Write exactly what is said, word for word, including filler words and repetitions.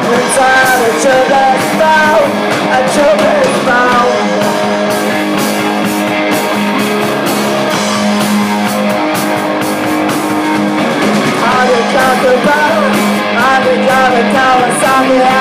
Inside a children's bound, a children's bound. I got the power, I got the tower,